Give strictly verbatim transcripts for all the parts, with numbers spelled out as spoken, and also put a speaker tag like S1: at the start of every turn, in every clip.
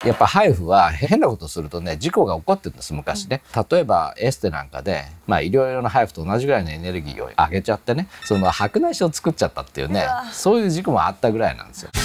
S1: やっぱハイフは変なことするとね事故が起こってるんです昔ね、うん、例えばエステなんかで、まあ、医療用のハイフと同じぐらいのエネルギーを上げちゃってねその白内障を作っちゃったっていうねそういう事故もあったぐらいなんですよ。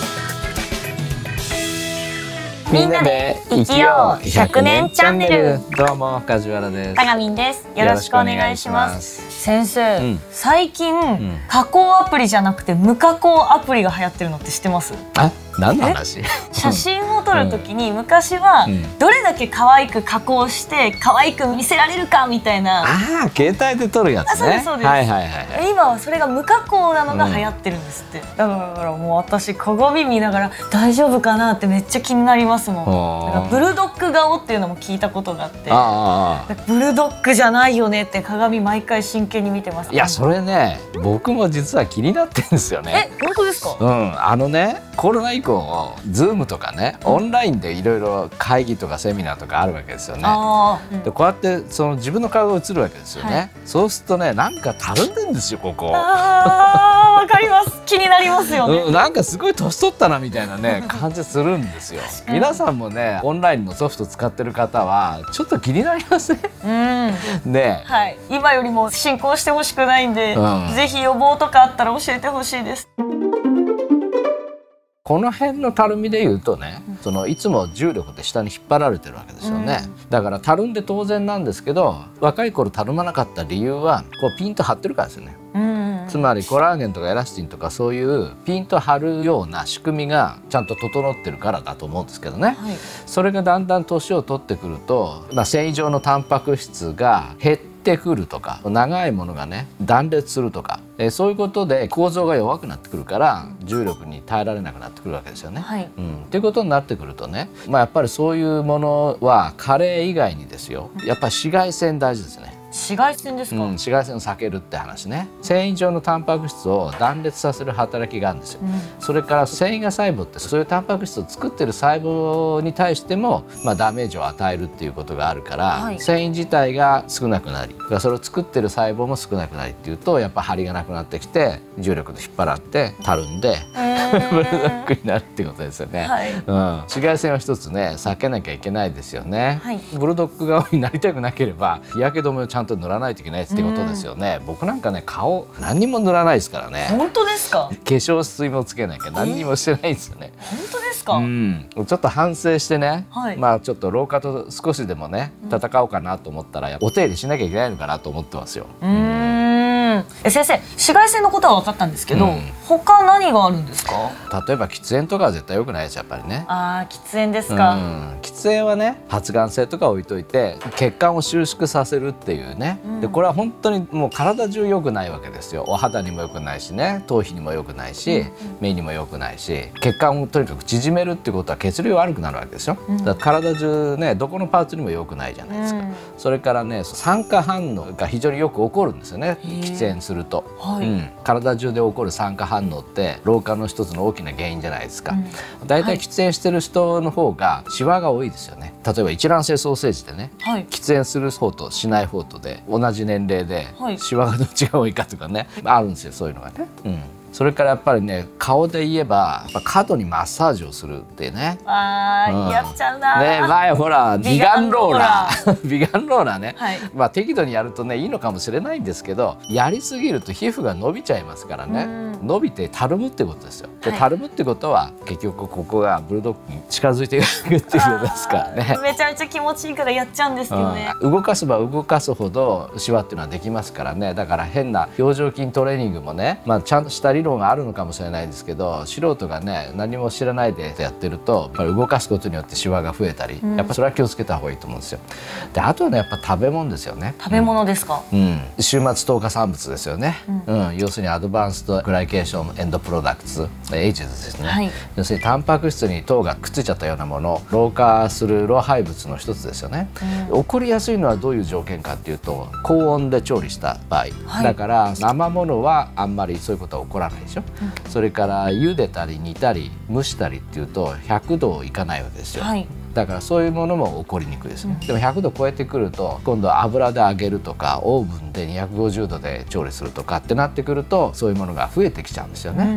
S1: みんなで生きようひゃくねんチャンネル。どうも梶原です。
S2: たがみんです。よろしくお願いします。先生、うん、最近、うん、加工アプリじゃなくて無加工アプリが流行ってるのって知ってます？
S1: あ、何の話？
S2: 写真を撮るときに、うん、昔はどれだけ可愛く加工して可愛く見せられるかみたいな。
S1: ああ、携帯で撮るやつね。
S2: そうですそうです。
S1: はいはいはい。
S2: 今はそれが無加工なのが流行ってるんですって。うん、だからもう私鏡見ながら大丈夫かなってめっちゃ気になりますもん。だからブルドッグ顔っていうのも聞いたことがあって、ああブルドッグじゃないよねって鏡毎回真剣に見てます。
S1: いやそれね僕も実は気になってるんですよね。
S2: え、本当ですか？
S1: うん、あのねコロナ以降ズームとかねオンラインでいろいろ会議とかセミナーとかあるわけですよね。うん、でこうやってその自分の顔が映るわけですよね。はい、そうするとねなんかたるんでるんですよここ。
S2: あーわかります。気になりますよね。
S1: うん、なんかすごい年取ったなみたいなね感じするんですよ。皆さんもねオンラインのソフト使ってる方はちょっと気になりません？うん、ね、
S2: はい、今よりも進行してほしくないんで、うん、ぜひ予防とかあったら教えてほしいです。
S1: この辺のたるみで言うとね、うん、そのいつも重力で下に引っ張られてるわけですよね。うん、だからたるんで当然なんですけど若い頃たるまなかった理由はこうピンと張ってるからですよね。つまりコラーゲンとかエラスチンとかそういうピンと張るような仕組みがちゃんと整ってるからだと思うんですけどね、はい、それがだんだん年を取ってくると、まあ、繊維状のタンパク質が減ってくるとか長いものがね断裂するとか、えそういうことで構造が弱くなってくるから重力に耐えられなくなってくるわけですよね。はい、うん、っていうことになってくるとね、まあ、やっぱりそういうものは加齢以外にですよやっぱり紫外線大事ですね。
S2: 紫外線ですか？うん、
S1: 紫外線を避けるって話ね。繊維状のタンパク質を断裂させる働きがあるんですよ。うん、それから繊維が細胞ってそういうタンパク質を作ってる細胞に対しても、まあ、ダメージを与えるっていうことがあるから、はい、繊維自体が少なくなりそれを作ってる細胞も少なくなりっていうとやっぱ張りがなくなってきて重力で引っ張られてたるんでブルドッグになるっていうことですよね。はい、うん、紫外線は一つね避けなきゃいけないですよね。はい、ブルドッグ顔になりたくなければ日焼け止めをちゃんと塗らないといけないってことですよね。僕なんかね顔何にも塗らないですからね。
S2: 本当ですか？化
S1: 粧水もつけなきゃ何にもしてないですよね。
S2: 本当ですか？うん、
S1: ちょっと反省してね、はい、まあちょっと老化と少しでもね戦おうかなと思ったらお手入れしなきゃいけないのかなと思ってますよ。うん、
S2: え先生紫外線のことは分かったんですけど、うん、他何があるんですか？
S1: 例えば喫煙とかは絶対良くないですやっぱりね。
S2: ああ喫煙ですか。うん、
S1: 喫煙はね発がん性とか置いといて血管を収縮させるっていうね、うん、でこれは本当にもう体中良くないわけですよ。お肌にも良くないしね頭皮にも良くないし、うん、目にも良くないし血管をとにかく縮めるってことは血流悪くなるわけですよ。うん、だから体中ねどこのパーツにも良くないじゃないですか。うん、それからね酸化反応が非常によく起こるんですよね喫煙すると。はい、うん、体中で起こる酸化反応って老化の一つの大きな原因じゃないですか。うん、だいたい喫煙してる人の方がシワが多いですよね。例えば一卵性双生児でね、はい、喫煙する方としない方とで同じ年齢でシワがどっちが多いかとかね、はい、あるんですよそういうのがね。うん、それからやっぱりね顔で言えばやっぱ過度にマッサージをするってね。
S2: あー、うん、やっちゃうな。
S1: ね前ほら美顔ローラー美顔ローラーね、はい、まあ適度にやるとねいいのかもしれないんですけどやりすぎると皮膚が伸びちゃいますからね。伸びてたるむってことですよ。で、はい、たるむってことは結局ここがブルドッグに近づいていくっていうことですからね。
S2: めちゃめちゃ気持ちいいからやっちゃうんですけどね。
S1: うん、動かせば動かすほどシワっていうのはできますからね。だから変な表情筋トレーニングもね、まあ、ちゃんとした理論があるのかもしれないですけど素人がね何も知らないでやってるとやっぱり動かすことによってシワが増えたり、うん、やっぱそれは気をつけた方がいいと思うんですよ。であとはねやっぱ食べ物ですよね。
S2: 食べ物ですか？
S1: うん、終末糖化産物ですよね。うん、うん、要するにアドバンストグライケーションエンドプロダクツエイジズですね。はい、要するにタンパク質に糖がくっついちゃったようなもの老化する老廃物の一つですよね。うん、起こりやすいのはどういう条件かっていうと高温で調理した場合、はい、だから生ものはあんまりそういうことは起こらないでしょ。うん、それから茹でたり煮たり蒸したりっていうとひゃくどいかないわけですよ。はい、だからそういうものも起こりにくいですね。うん、でもひゃくど超えてくると今度は油で揚げるとかオーブンでにひゃくごじゅうどで調理するとかってなってくるとそういうものが増えてきちゃうんですよね。うん、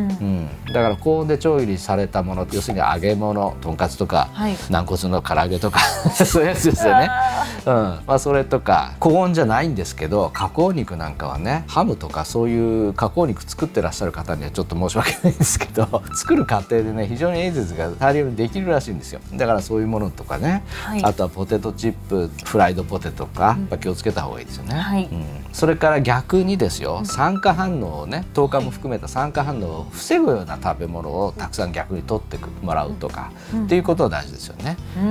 S1: うん、だから高温で調理されたもの、要するに揚げ物、とんかつとか、はい、軟骨の唐揚げとかそういうやつですよね。うん、まあ、それとか高温じゃないんですけど加工肉なんかはね、ハムとかそういう加工肉作ってらっしゃる方にはちょっと申し訳ないんですけど作る過程でね非常にエイゼズが大量にできるらしいんですよ。だからそういうものとかね、はい、あとはポテトチップ、フライドポテトとか、やっぱ気をつけた方がいいですよね。はい、うん、それから逆にですよ、酸化反応をね、糖化も含めた酸化反応を防ぐような食べ物をたくさん逆に取ってもらうとか、うん、っていうことが大事ですよね。うん、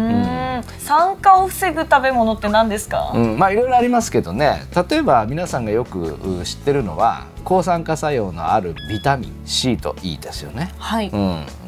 S2: 酸化を防ぐ食べ物って何ですか？
S1: うん、まあいろいろありますけどね、例えば皆さんがよく知ってるのは抗酸化作用のあるビタミン シー と イー ですよね。はい、うん、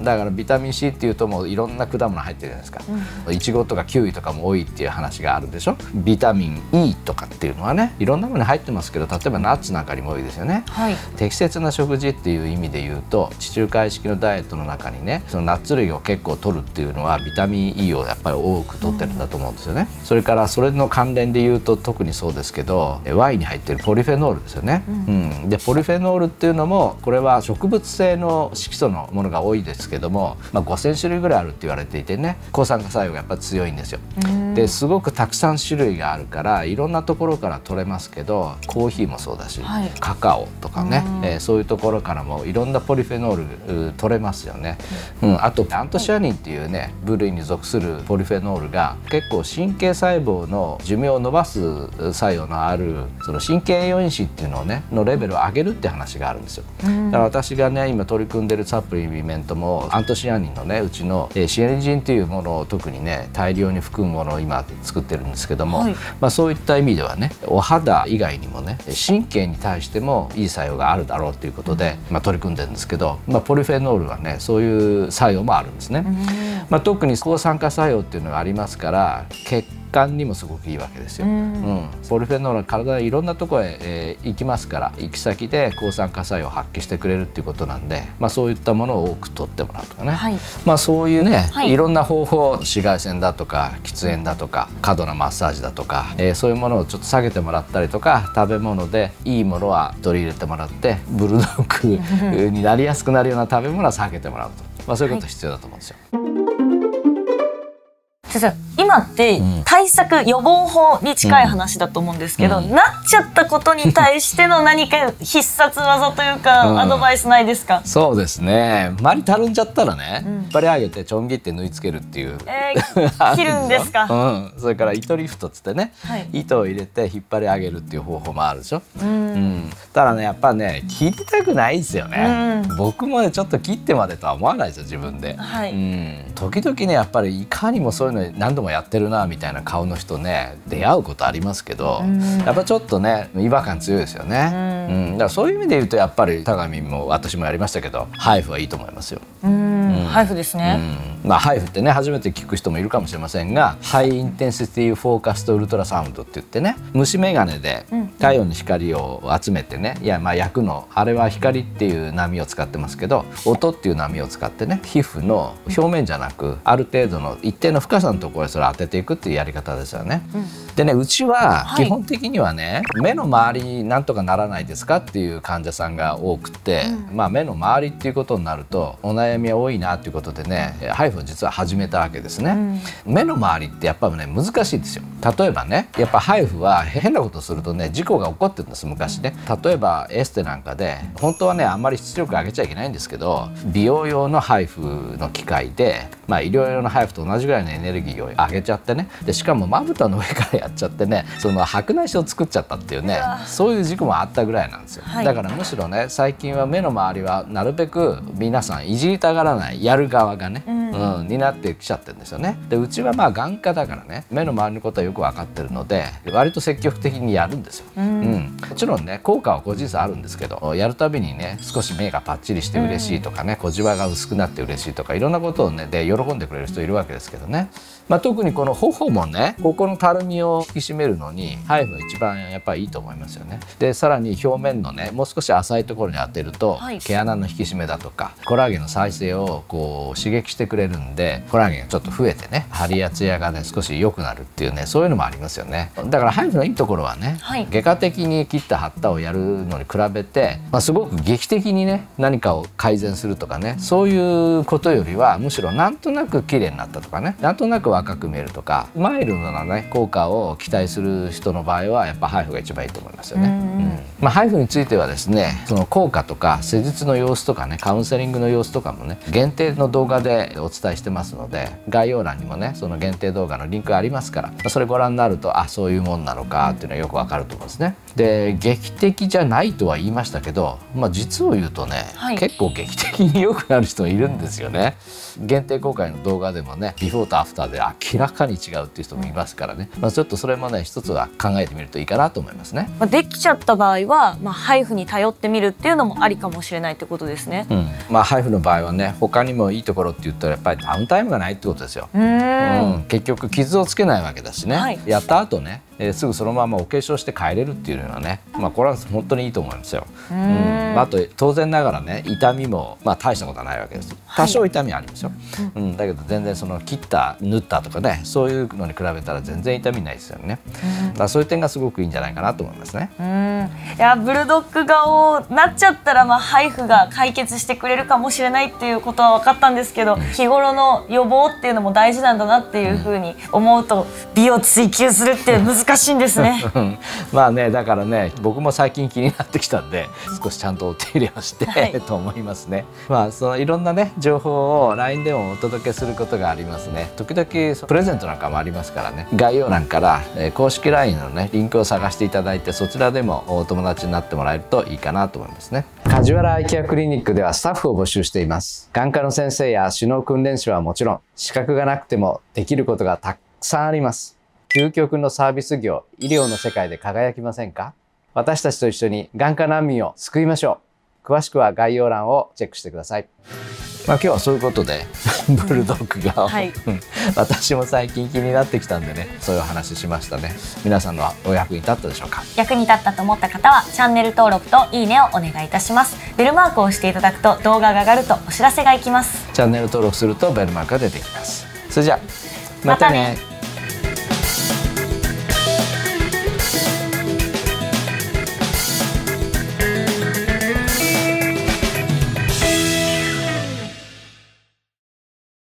S1: だからビタミン シー っていうともういろんな果物入ってるじゃないですか。いちごとかキウイとかも多いっていう話があるでしょ。ビタミン イー とかっていうのはねいろんなものに入ってますけど、例えばナッツなんかにも多いですよね。はい、適切な食事っていう意味で言うと地中海式のダイエットの中にねそのナッツ類を結構取るっていうのはビタミン イー をやっぱり多く取ってるんだと思うんですよね。うん、それからそれの関連で言うと特にそうですけどワインに入ってるポリフェノールですよね。うんうん、でポリフェノールっていうのもこれは植物性の色素のものが多いですけども、まあ、ごせんしゅるいぐらいあるって言われていてね抗酸化作用がやっぱり強いんですよ。ですごくたくさん種類があるからいろんなところから取れますけどコーヒーもそうだし、はい、カカオとかね、えー、そういうところからもいろんなポリフェノール取れますよね。うん、あとアントシアニンっていうね部類に属するポリフェノールが結構神経細胞の寿命を伸ばす作用のあるその神経栄養因子っていうのをねのレベルを上げるって話があるんですよ。だから私がね今取り組んでるサプリメントもアントシアニンのねうちのシエリジンっていうものを特にね大量に含むものを今作ってるんですけども、はい、まあそういった意味ではねお肌以外にもね神経に対してもいい作用があるだろうということで、まあ、取り組んでるんですけど、まあ、ポリフェノールはねそういう作用もあるんですね。まあ、特に抗酸化作用っていうのがありますから血管にもすごくいいわけですよ。うん、ポリフェノールは体でいろんなところへ、えー、行きますから行き先で抗酸化作用を発揮してくれるっていうことなんで、まあ、そういったものを多く取ってもらうとかね、はい、まあそういうね、はい、いろんな方法紫外線だとか喫煙だとか過度なマッサージだとか、えー、そういうものをちょっと下げてもらったりとか食べ物でいいものは取り入れてもらってブルドッグになりやすくなるような食べ物は下げてもらうと、まあ、そういうこと必要だと思うんですよ。はい、
S2: 先生今って対策、予防法に近い話だと思うんですけど、うん、なっちゃったことに対しての何か必殺技というか、うん、アドバイスないですか？
S1: そうですね、周りたるんじゃったらね、うん、引っ張り上げてちょん切って縫い付けるっていう、
S2: えー、切るんですか？
S1: うん、それから糸リフトっつってね、はい、糸を入れて引っ張り上げるっていう方法もあるでしょ。うん、うん、ただねやっぱね切りたくないですよね。うん、僕もねちょっと切ってまでとは思わないですよ自分で。はい、うん、時々ねやっぱりいかにもそういうの何度もやってるなみたいな顔の人ね出会うことありますけど、やっぱちょっとね違和感強いですよね。うん、だからそういう意味で言うとやっぱり田上も私もやりましたけどハイフはいいと思いますよ。うん、
S2: ハイフですね。
S1: うん、まあハイフってね初めて聞く人もいるかもしれませんが、ハイインテンシティフォーカストウルトラサウンドって言ってね虫眼鏡で太陽の光を集めてね、いやまあ焼くのあれは光っていう波を使ってますけど音っていう波を使ってね皮膚の表面じゃなくある程度の一定の深さのところへそれを当てていくっていうやり方ですよね。うん、でねうちは基本的にはね、はい、目の周りなんとかならないですかっていう患者さんが多くて、うん、まあ目の周りっていうことになるとお悩みは多いなっていうことでねハイフを実は始めたわけですね。うん、目の周りってやっぱりね難しいですよ。例えばねやっぱハイフは変なことするとね事故が起こってるんです昔ね。例えばエステなんかで本当はねあんまり出力上げちゃいけないんですけど美容用のハイフの機械で、まあ、医療用のハイフと同じぐらいのエネルギーを上げちゃってね、でしかもまぶたの上からやっちゃってねその白内障を作っちゃったっていうねそういう事故もあったぐらいなんですよ。はい、だからむしろね最近は目の周りはなるべく皆さんいじりたがらないやる側がね、うん、 うん、になってきちゃってるんですよね。でうちはまあ眼科だからね、目の周りのことはよく分かってるので割と積極的にやるんですよ。うん、うん、もちろんね効果は個人差あるんですけど、やるたびにね少し目がパッチリして嬉しいとかね、小じわが薄くなって嬉しいとかいろんなことをねで喜んでくれる人いるわけですけどね。まあ、特にこの頬もね、ここのたるみを引き締めるのにハイフが一番やっぱりいいと思いますよね。でさらに表面のねもう少し浅いところに当てると、はい、毛穴の引き締めだとかコラーゲンの再生をこう刺激してくれるんで、コラーゲンがちょっと増えてね張りやツヤがね少し良くなるっていうね、そういうのもありますよね。だからハイフのいいところはね、はい、外科的に切った貼ったをやるのに比べて、まあ、すごく劇的にね何かを改善するとかね、そういうことよりはむしろなんとなく綺麗になったとかね、なんとなく若く見えるとかマイルドなね効果を期待する人の場合はやっぱハイフが一番いいと思いますよね。うん、まあ、ハイフについてはですね、その効果とか施術の様子とかねカウンセリングの様子とかもね限定の動画でお伝えしてますので、概要欄にもねその限定動画のリンクがありますから、それご覧になるとあそういうもんなのかっていうのはよくわかると思うんですね。で劇的じゃないとは言いましたけど、まあ、実を言うとね、はい、結構劇的に良くなる人いるんですよね。限定公開の動画でもねビフォーとアフターで明らかに違うっていう人もいますからね、まあ、ちょっとそれもね一つは考えてみるといいかなと思いますね。
S2: できちゃった場合は、まあ、ハイフに頼ってみるっていうのもありかもしれないってことですね。
S1: うん、まあハイフの場合はね他にもいいところって言ったらやっぱりダウンタイムがないってことですよ。うん、結局傷をつけないわけだしね、はい、やった後ねえー、すぐそのままお化粧して帰れるっていうのはね、まあ、これは本当にいいと思いますよ。うん、あと当然ながらね痛みもまあ大したことはないわけです。多少痛みはありますよ。はい、うん、だけど全然その切った縫ったとかねそういうのに比べたら全然痛みないですよね。うん、だからそういう点がすごくいいんじゃないかなと思いますね。
S2: うん、いやブルドッグ顔なっちゃったらまあハイフが解決してくれるかもしれないっていうことは分かったんですけど、うん、日頃の予防っていうのも大事なんだなっていうふうに思うと、美を追求するって難しい難しいんですね。
S1: まあねだからね僕も最近気になってきたんで少しちゃんとお手入れをして、はい、と思いますね。まあそのいろんなね情報を ライン でもお届けすることがありますね。時々プレゼントなんかもありますからね、概要欄から公式 ライン のねリンクを探していただいてそちらでもお友達になってもらえるといいかなと思いますね。梶原アイケアクリニックではスタッフを募集しています。眼科の先生や首脳訓練士はもちろん資格がなくてもできることがたくさんあります。究極のサービス業、医療の世界で輝きませんか？私たちと一緒に眼科難民を救いましょう。詳しくは概要欄をチェックしてください。まあ今日はそういうことでブルドッグが、はい、私も最近気になってきたんでねそういう話しましたね。皆さんのお役に立ったでしょうか？
S2: 役に立ったと思った方はチャンネル登録といいねをお願いいたします。ベルマークを押していただくと動画が上がるとお知らせがいきます。
S1: チャンネル登録するとベルマークが出てきます。それじゃあまたね。またね。